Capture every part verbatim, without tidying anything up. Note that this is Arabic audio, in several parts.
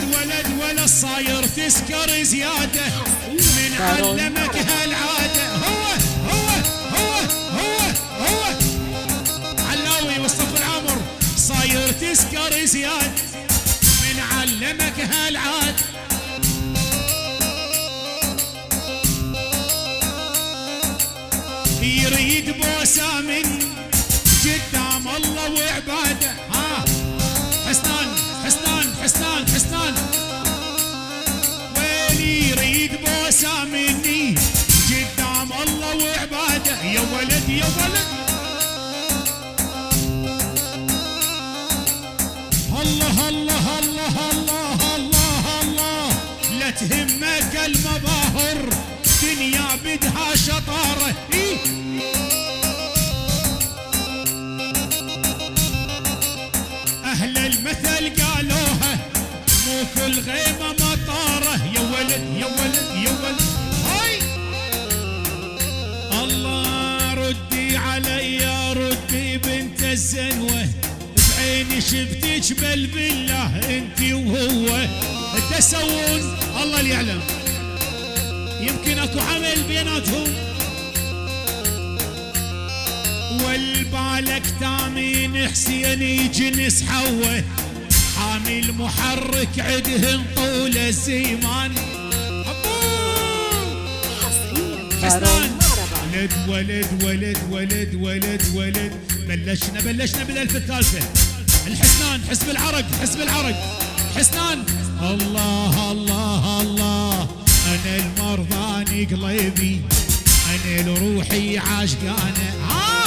ولد ولا صاير تسكر زيادة من علمك هالعادة هو هو هو هو هو علاوي مصطفى العمر صاير تسكر زيادة من علمك هالعادة يريد بوسة من قدام الله وعباده ها حسنان حسنان حسنان حسنان ويلي يريد بوسة مني قدام الله وعباده يا ولد يا ولد الله الله الله الله الله الله لا تهمك المظاهر دنيا بدها شطارة إيه؟ أهل المثل قالوها مو كل غيمة مطارة يا ولد يا ولد يا ولد هاي الله ردي علي ردي بنت الزنوة بعيني شفتك بل بالله انتي وهو تسوون الله اللي يعلم يمكن اكو عمل بيناتهم والبالك تامين حسين يجنس حوه حامل محرك عدهن طول الزيمان حسنان ولد ولد ولد ولد ولد ولد بلشنا بلشنا بالالف الثالثه الحسنان حسب العرق حسب العرق حسنان الله الله الله أنا المرضاني قلبي أنا لروحي عاشقانة ها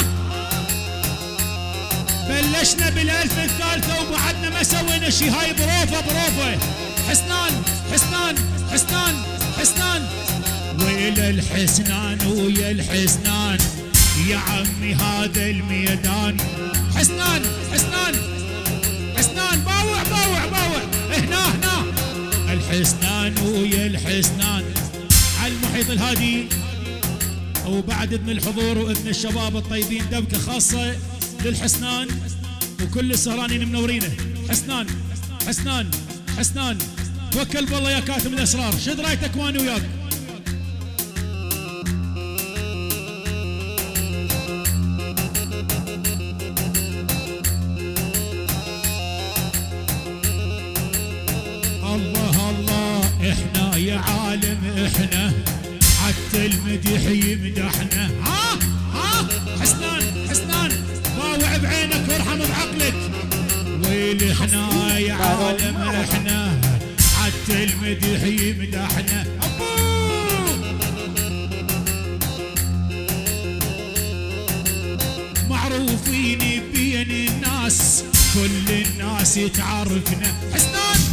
بلشنا بالألف الثالثة وبعدنا ما سوينا شي هاي بروفة بروفة حسنان حسنان حسنان حسنان وإلى الحسنان ويا الحسنان يا عمي هذا الميدان حسنان حسنان حسنان باوع باوع باوع هنا هنا الحسنان ويا الحسنان على المحيط الهادي وبعد اذن الحضور واذن الشباب الطيبين دبكه خاصه للحسنان وكل السهرانين منورينه حسنان حسنان حسنان توكل بالله يا كاتم الاسرار شد رايتك واني وياك الله الله احنا يا عالم احنا حتى المدح يمدحنا ها ها حسنان حسنان باوع بعينك وارحم بعقلك ويل احنا يا عالم احنا حتى المدح يمدحنا معروفين بين الناس كل الناس تعرفنا حسنان